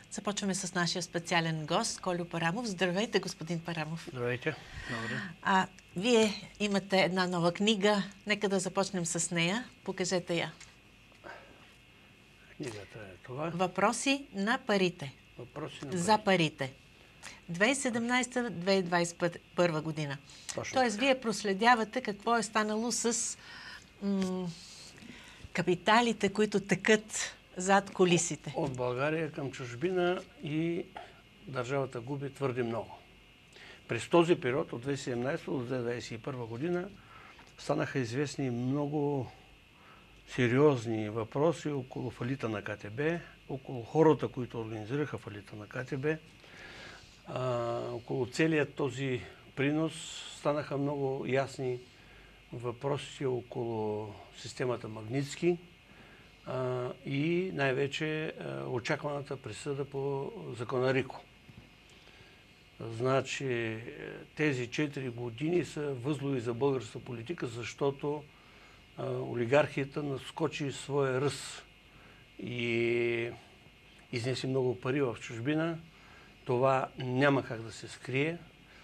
Започваме с нашия специален гост, Кольо Парамов. Здравейте, господин Парамов. Здравейте. Добре. Вие имате една нова книга. Нека да започнем с нея. Покажете я. Книгата е това. Въпроси на парите. Въпроси на парите. За парите. 2017-2021 година. Тоест, вие проследявате какво е станало с капиталите, които текат зад колисите. От България към чужбина и държавата губи твърде много. През този период, от 2017 до 2021 година, станаха известни много сериозни въпроси около фалита на КТБ, около хората, които организираха фалита на КТБ, около целият този принос станаха много ясни въпроси около системата Магнитски и най-вече очакваната присъда по закона Рико. Значи тези 4 години са възлови за българската политика, защото олигархията наскочи своя ръст и изнеси много пари в чужбина. Това няма как да се скрие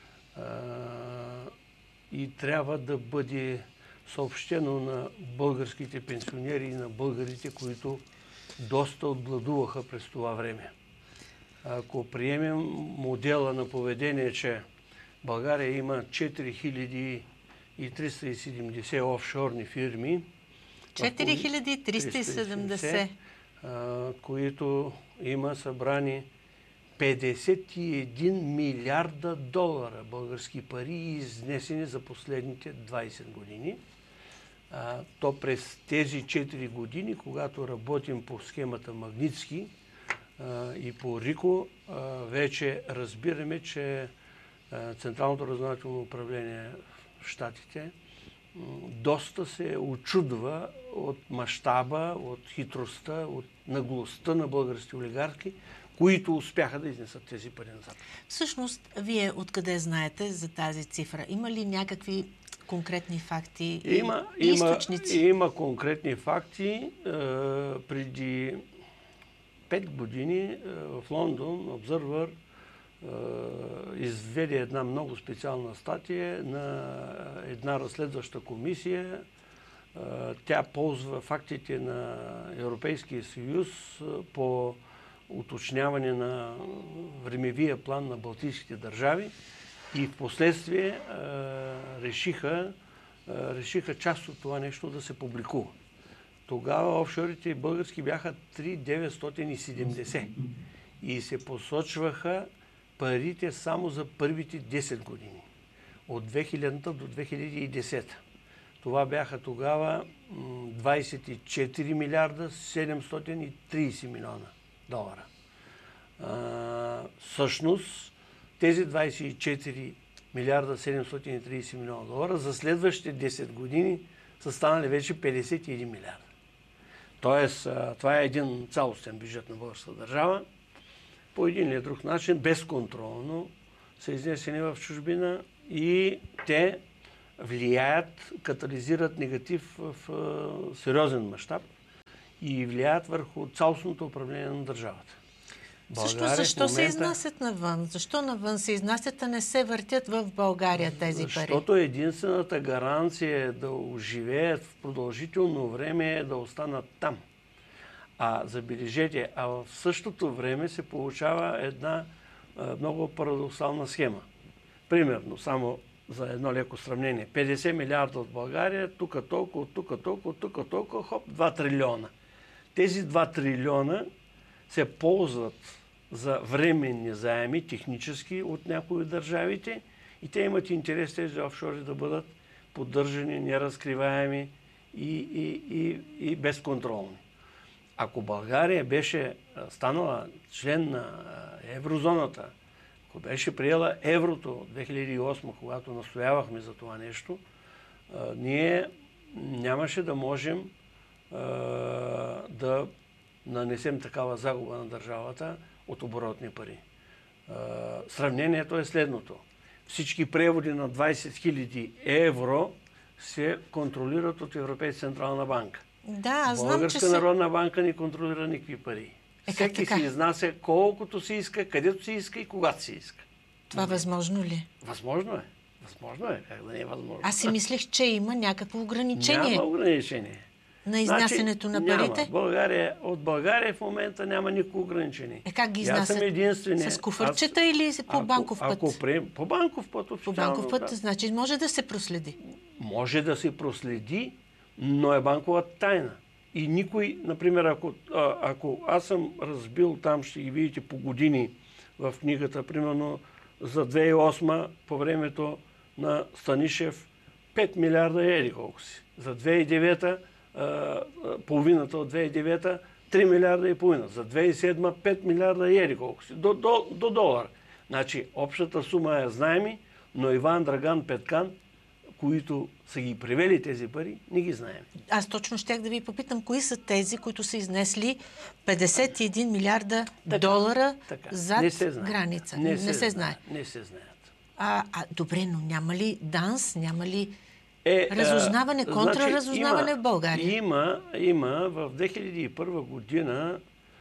и трябва да бъде съобщено на българските пенсионери и на българите, които доста отгладуваха през това време. Ако приемем модела на поведение, че България има 4370 офшорни фирми, 4370, които има събрани 51 милиарда долара български пари, изнесени за последните 20 години. То през тези 4 години, когато работим по схемата Магнитски и по Рико, вече разбираме, че Централното разузнавателно управление в Щатите доста се очудва от мащаба, от хитростта, от наглостта на български олигархи, които успяха да изнесат тези пари назад. Всъщност, вие откъде знаете за тази цифра? Има ли някакви конкретни факти и източници? Има конкретни факти. Преди 5 години в Лондон Observer изведе една много специална статия на една разследваща комисия. Тя ползва фактите на Европейския съюз по уточняване на времевия план на балтийските държави и в последствие решиха част от това нещо да се публикува. Тогава офшорите български бяха 3970 и се посочваха парите само за първите 10 години, от 2000 до 2010. Това бяха тогава 24 милиарда 730 милиона долара. Всъщност, тези 24 милиарда 730 милиона долара за следващите 10 години са станали вече 51 милиарда. Тоест, това е един цялостен бюджет на българската държава. По един или друг начин, безконтролно са изнесени в чужбина и те влияят, катализират негатив в сериозен мащаб и влияят върху цялостното управление на държавата. Всъщност, защо се изнасят навън? Защо навън се изнасят, а не се въртят в България тези пари? Защото единствената гаранция да оживеят в продължително време е да останат там. Забележете, в същото време се получава една много парадоксална схема. Примерно, само за едно леко сравнение, 50 милиарда от България, тук толкова, тук толкова, тук толкова, хоп, 2 трилиона. Тези 2 трилиона се ползват за временни заеми, технически от някои от държавите и те имат интерес тези офшори да бъдат поддържани, неразкриваеми и безконтролни. Ако България беше станала член на еврозоната, ако беше приела еврото 2008, когато настоявахме за това нещо, ние нямаше да можем да нанесем такава загуба на държавата от оборотни пари. Сравнението е следното. Всички преводи на 20 000 евро се контролират от Европейска централна банка. Да, знам, Българска народна банка не контролира никакви пари. Всеки си изнася колкото си иска, където си иска и когато си иска. Това възможно ли? Възможно е. Възможно е. Как да не е възможно? Аз си мислех, че има някакво ограничение. Няма ограничение. На изнасянето на парите? Няма. От България в момента няма никакво ограничение. Как ги изнасят? С куфърчета или по банков път? По банков път официално. По банков път, значи може да се проследи. Може да се проследи, но е банкова тайна. И никой, например, ако аз съм разбил, там ще ги видите по години в книгата, примерно за 2008 по времето на Станишев 5 милиарда еди колко си. За 2009 половината от 2009 3 милиарда и половина. За 2007 5 милиарда и еди колко си. До долар. Значи общата сума я знаем, но Иван Драган Петкан, които са ги привели тези пари, не ги знаем. Аз точно щях да ви попитам, кои са тези, които са изнесли 51 милиарда долара зад граница. Не се знае. Не се знаят. Добре, но няма ли ДАНС, няма ли разузнаване, контраразузнаване в България? Има. В 2001 година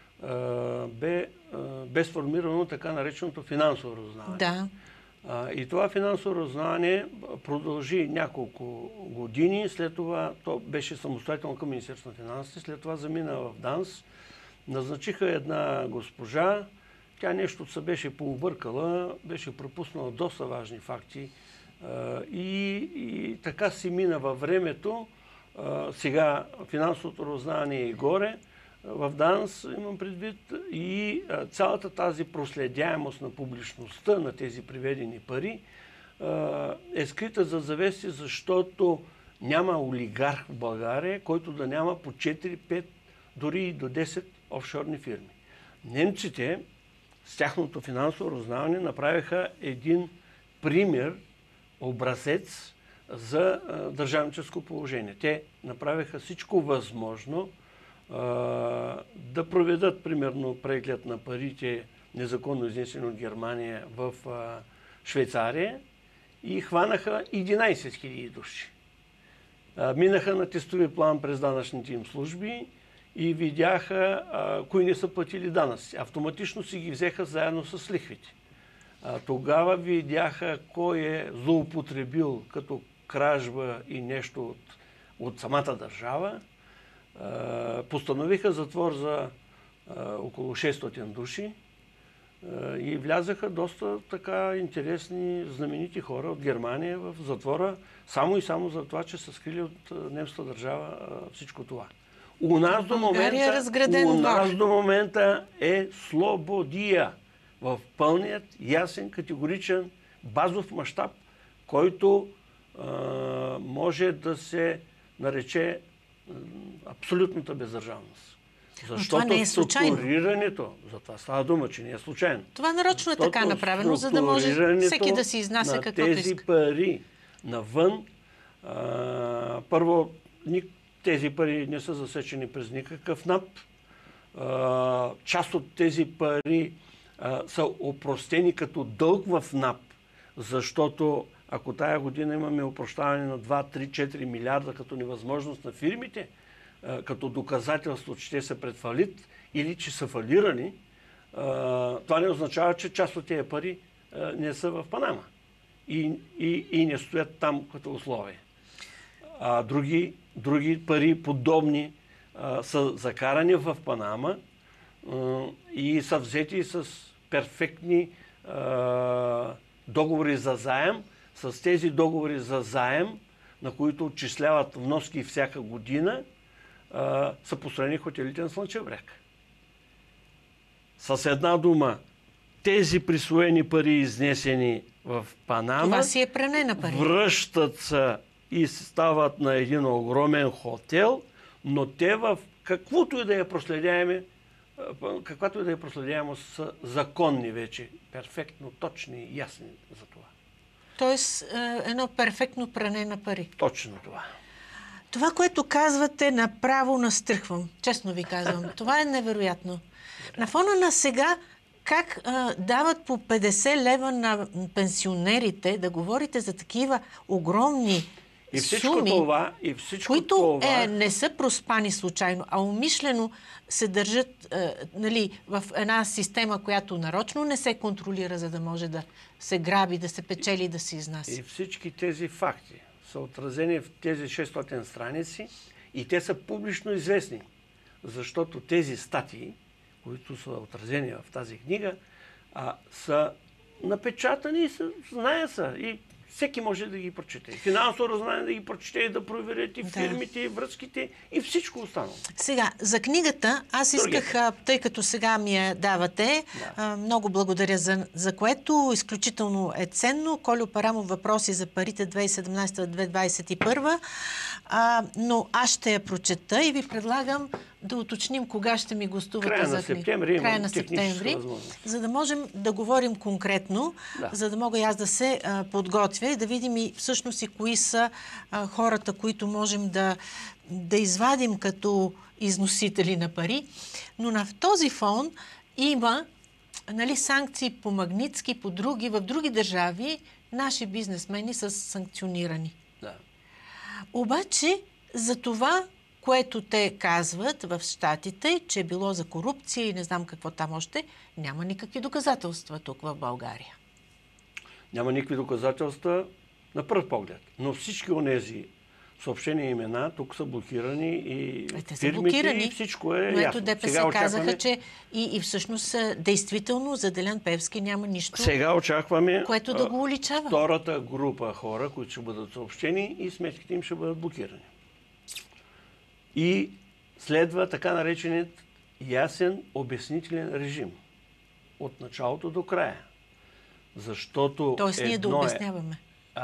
бе сформирано така нареченото финансово разузнаване. Да. И това финансово разузнаване продължи няколко години. След това то беше самостоятелно към Министерството на финансите. След това замина в ДАНС. Назначиха една госпожа. Тя нещо се беше пообъркала, беше пропуснала доста важни факти. И така си мина във времето. Сега финансовото разузнаване е горе. В ДАНС имам предвид и цялата тази проследяемост на публичността на тези приведени пари е скрита за завеси, защото няма олигарх в България, който да няма по 4, 5, дори и до 10 офшорни фирми. Немците с тяхното финансово разузнаване направиха един пример, образец за държавническо положение. Те направиха всичко възможно да проведат, примерно, преглед на парите, незаконно изнесени от Германия в Швейцария и хванаха 11 000 души. Минаха на тестови план през данъчните им служби и видяха кои не са платили данъци. Автоматично си ги взеха заедно с лихвите. Тогава видяха кой е злоупотребил като кражба и нещо от самата държава. Постановиха затвор за около 600 души и влязаха доста така интересни, знаменити хора от Германия в затвора, само и само за това, че са скрили от немската държава всичко това. У нас до момента е слободия в пълният, ясен, категоричен, базов мащаб, който може да се нарече абсолютната бездържавност. Защото структурирането, за това става дума, че не е случайно. Това нарочно е така направено, за да може всеки да си изнася каквото иска. Тези пари навън, първо, тези пари не са засечени през никакъв НАП. Част от тези пари са опростени като дълг в НАП, защото ако тая година имаме опрощаване на 2, 3, 4 милиарда като невъзможност на фирмите, като доказателство, че те са пред фалит или че са фалирани, това не означава, че част от тези пари не са в Панама и не стоят там като условие. Други пари подобни са закарани в Панама и са взети с перфектни договори за заем. С тези договори за заем, на които отчисляват вноски всяка година, са построени хотелите на Слънчев бряг. С една дума, тези присвоени пари, изнесени в Панама, това си е пране на пари. Връщат се и стават на един огромен хотел, но те в каквото и да я проследяеме, каквато и да я проследяемост са законни вече, перфектно, точни и ясни за това. Тоест едно перфектно пране на пари. Точно това. Това, което казвате, направо настръхвам. Честно ви казвам. Това е невероятно. На фона на сега, как дават по 50 лева на пенсионерите, да говорите за такива огромни суми, които това... не са проспани случайно, а умишлено се държат нали, в една система, която нарочно не се контролира, за да може да се граби, да се печели, да се изнася. И всички тези факти са отразени в тези 600 страници и те са публично известни, защото тези статии, които са отразени в тази книга, са напечатани и знаят са. И всеки може да ги прочете. Финансово разузнаване да ги прочете и да проверят и фирмите, и връзките, и всичко останало. Сега, за книгата, аз исках, тъй като сега ми я давате, много благодаря за което. Изключително е ценно. Кольо Парамов, въпроси за парите 2017-2021. Но аз ще я прочета и ви предлагам да уточним кога ще ми гостувате за книга. Края на септември, за да можем да говорим конкретно, за да мога и аз да се подготвя и да видим и всъщност и кои са хората, които можем да извадим като износители на пари. Но на този фон има санкции по Магнитски, по други, в други държави наши бизнесмени са санкционирани. Да. Обаче за това, което те казват в Щатите, че е било за корупция и не знам какво там още, няма никакви доказателства тук в България. Няма никакви доказателства на пръв поглед. Но всички онези съобщения имена тук са блокирани и фирмите и всичко е ясно. Но ето ДПС казаха, че и всъщност действително за Делян Пеевски няма нищо, сега очакваме, което да го уличава. Втората група хора, които ще бъдат съобщени и сметките им ще бъдат блокирани. И следва така нареченият ясен обяснителен режим. От началото до края. Защото тоест ние да обясняваме.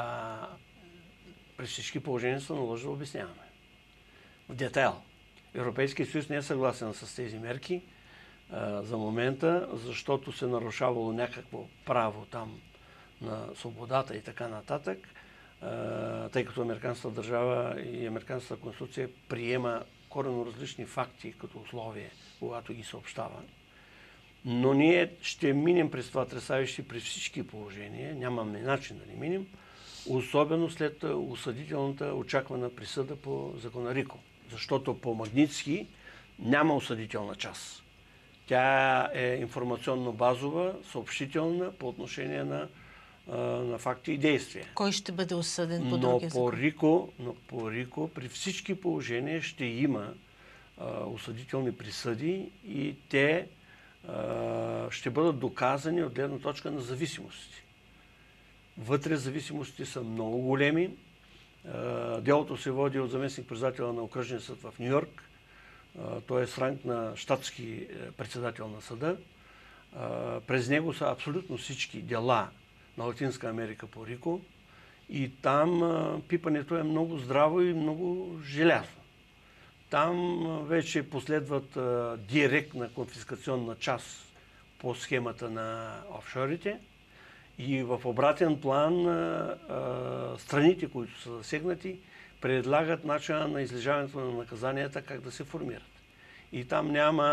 При всички положения се наложи да обясняваме. В детайл. Европейския съюз не е съгласен с тези мерки за момента, защото се нарушавало някакво право там на свободата и така нататък, тъй като американската държава и американската конституция приема коренно различни факти като условие, когато ги съобщава. Но ние ще минем през това тресавище при всички положения, нямаме начин да не минем, особено след осъдителната очаквана присъда по закона Рико. Защото по Магнитски няма осъдителна част. Тя е информационно-базова, съобщителна по отношение на факти и действия. Кой ще бъде осъден по другия закон? Но по Рико при всички положения ще има осъдителни присъди и те ще бъдат доказани от гледна точка на зависимости. Вътре зависимостите са много големи. Делото се води от заместник-председателя на окръжния съд в Ню-Йорк. Той е с ранг на щатски председател на съда. През него са абсолютно всички дела на Латинска Америка по Рико. И там пипането е много здраво и много желязно. Там вече последват директна конфискационна част по схемата на офшорите. И в обратен план страните, които са засегнати, предлагат начина на излежаването на наказанията, как да се формират. И там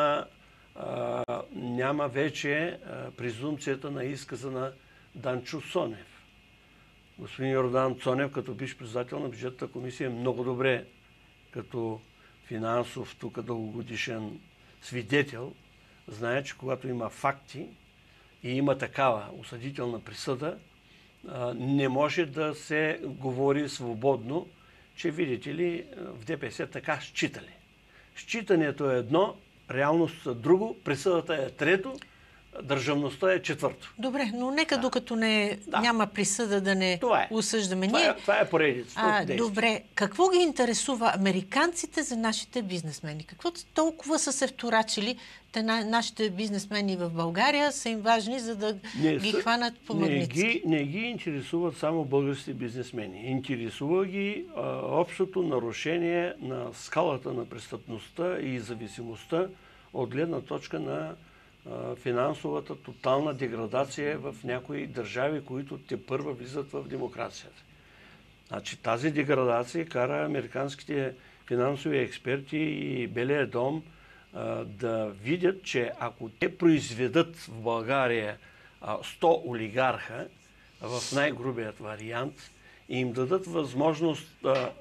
няма вече презумпцията на изказа на Данчо Цонев. Господин Йордан Цонев, като бивш председател на бюджетната комисия, много добре като финансов, тук дългогодишен свидетел, знае, че когато има факти и има такава осъдителна присъда, не може да се говори свободно, че, видите ли, в ДПС така считали. Считането е едно, реалността е друго, присъдата е трето, държавността е четвърто. Добре, но нека докато няма присъда да не осъждаме. Това е поредицата. Добре, какво ги интересува американците за нашите бизнесмени? Какво толкова са се вторачили нашите бизнесмени в България, са им важни, за да ги хванат по Магнитски? Не ги интересуват само българските бизнесмени. Интересува ги общото нарушение на скалата на престъпността и зависимостта от гледна точка на финансовата тотална деградация в някои държави, които тепърва влизат в демокрацията. Значи, тази деградация кара американските финансови експерти и Белия дом да видят, че ако те произведат в България 100 олигарха в най-грубият вариант и им дадат възможност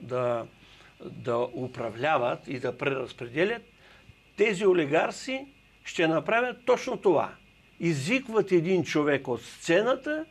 да управляват и да преразпределят, тези олигарси ще направят точно това. Извикват един човек от сцената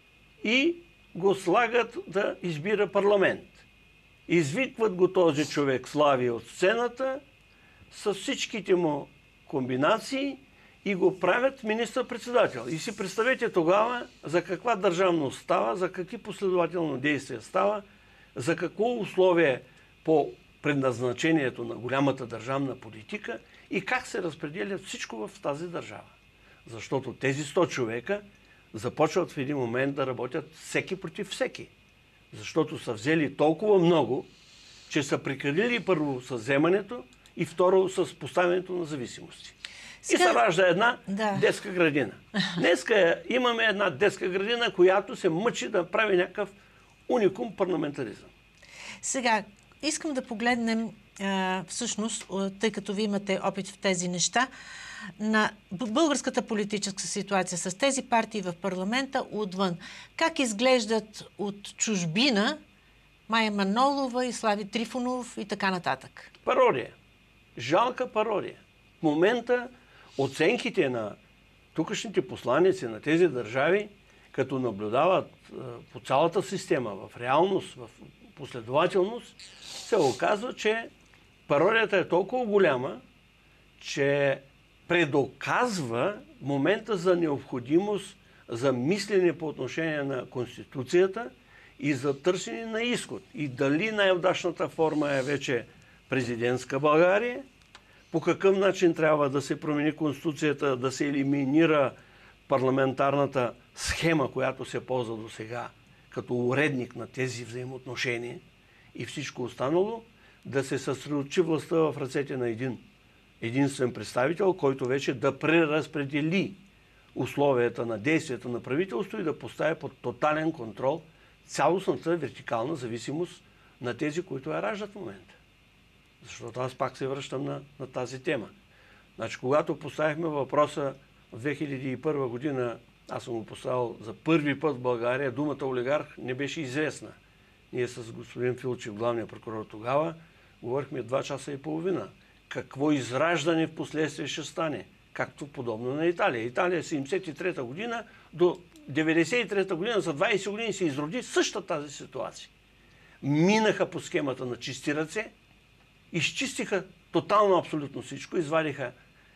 и го слагат да избира парламент. Извикват го този човек Слави от сцената с всичките му комбинации и го правят министър-председател. И си представете тогава за каква държавност става, за какви последователно действия става, за какво условие по предназначението на голямата държавна политика и как се разпределя всичко в тази държава. Защото тези 100 човека започват в един момент да работят всеки против всеки. Защото са взели толкова много, че са прекалили първо с вземането и второ с поставянето на зависимости. И се ражда една детска градина. Днеска имаме една детска градина, която се мъчи да прави някакъв уникум парламентаризъм. Сега, искам да погледнем, всъщност, тъй като ви имате опит в тези неща, на българската политическа ситуация с тези партии в парламента отвън. Как изглеждат от чужбина Мая Манолова и Слави Трифонов и така нататък? Пародия. Жалка пародия. В момента оценките на тукашните посланици на тези държави, като наблюдават по цялата система, в реалност, в последователност, се оказва, че пародията е толкова голяма, че предоказва момента за необходимост за мислене по отношение на Конституцията и за търсене на изход. И дали най-удачната форма е вече президентска България, по какъв начин трябва да се промени Конституцията, да се елиминира парламентарната схема, която се ползва до сега, като уредник на тези взаимоотношения и всичко останало, да се съсредоточи властта в ръцете на един единствен представител, който вече да преразпредели условията на действията на правителство и да поставя под тотален контрол цялостната вертикална зависимост на тези, които я раждат в момента. Защото аз пак се връщам на тази тема. Значи, когато поставихме въпроса в 2001 година, аз съм го поставил за първи път в България, думата олигарх не беше известна. Ние с господин Филчев, главния прокурор тогава, говорихме 2 часа и половина. Какво израждане в последствие ще стане? Както подобно на Италия. Италия 73-та година до 93-та година, за 20 години се изроди същата тази ситуация. Минаха по схемата на чисти ръце, изчистиха тотално абсолютно всичко, извадиха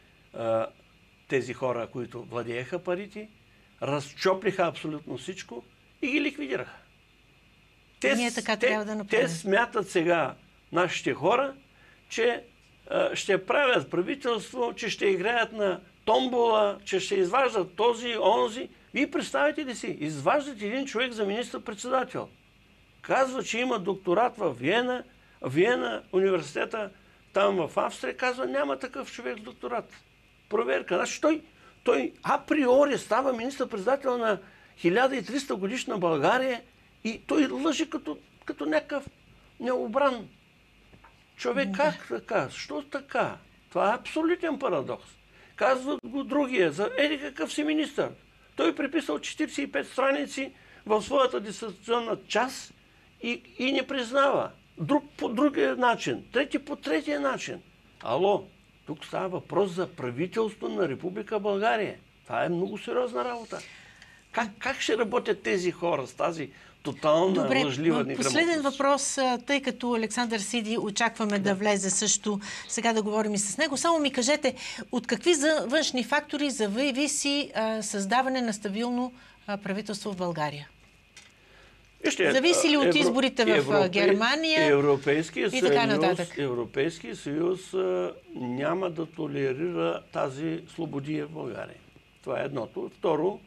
тези хора, които владееха парите, разчоплиха абсолютно всичко и ги ликвидираха. Ние така трябва да направим. Те смятат сега, нашите хора, че ще правят правителство, че ще играят на томбола, че ще изваждат този, онзи. Вие представете ли си, изваждат един човек за министър-председател. Казва, че има докторат в Виена, университета там в Австрия, казва, няма такъв човек с докторат. Проверка. Значи той априори става министър-председател на 1300 годишна България и той лъжи като някакъв необран човек. Как така? Що така? Това е абсолютен парадокс. Казват го другия, за еди какъв си министър. Той приписал 45 страници в своята дисертационна част и не признава. Друг по другия начин, трети по третия начин. Ало, тук става въпрос за правителство на Република България. Това е много сериозна работа. Как ще работят тези хора с тази тотална лъжлива неграмотност? Последен въпрос, тъй като Александър Сиди очакваме да влезе също, сега да говорим и с него. Само ми кажете, от какви външни фактори зависи създаване на стабилно правителство в България? Зависи ли от изборите в Германия и така нататък? Европейския съюз няма да толерира тази слободия в България. Това е едното. Второ,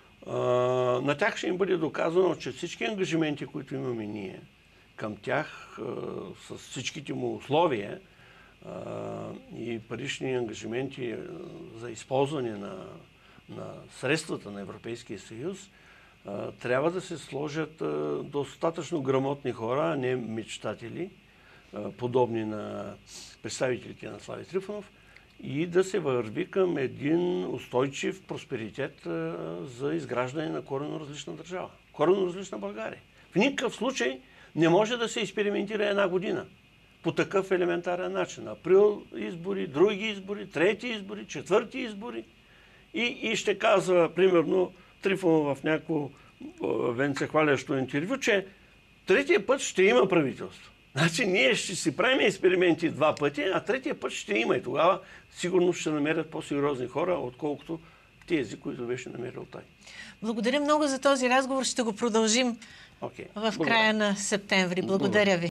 на тях ще им бъде доказано, че всички ангажименти, които имаме ние към тях, с всичките му условия и парични ангажименти за използване на средствата на Европейския съюз, трябва да се сложат достатъчно грамотни хора, а не мечтатели, подобни на представителите на Слави Трифонов, и да се върви към един устойчив просперитет за изграждане на коренно различна държава. Коренно различна България. В никакъв случай не може да се експериментира една година по такъв елементарен начин. Април избори, други избори, трети избори, четвърти избори. И ще казва, примерно, Трифонов в някакво венцехвалящо интервю, че третия път ще има правителство. Значи ние ще си правим експерименти 2 пъти, а третия път ще има и тогава сигурно ще намерят по-сериозни хора, отколкото тези, които беше намерил той. Благодаря много за този разговор. Ще го продължим в края на септември. Благодаря ви.